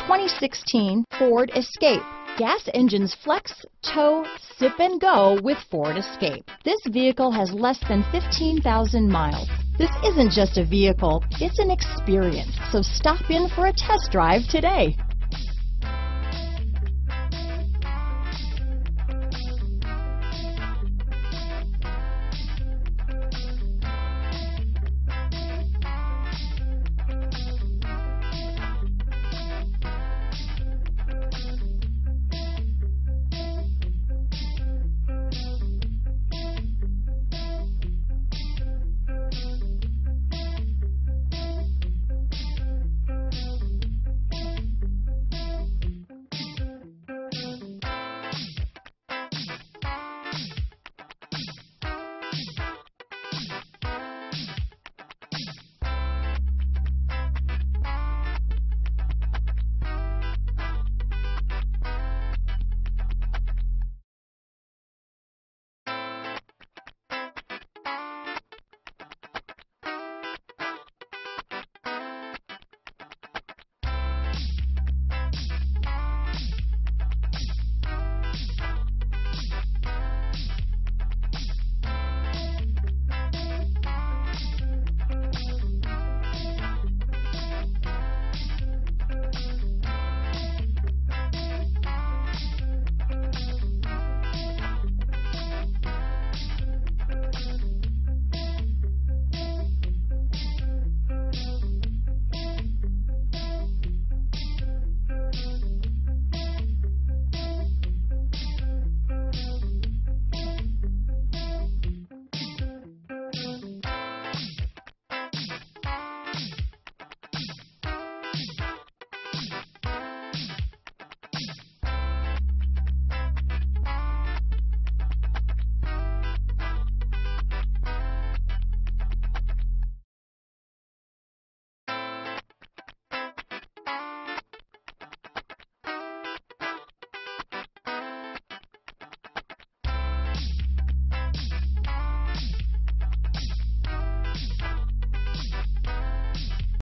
2016 Ford Escape. Gas engines flex, tow, sip and go with Ford Escape. This vehicle has less than 15,000 miles. This isn't just a vehicle, it's an experience. So stop in for a test drive today.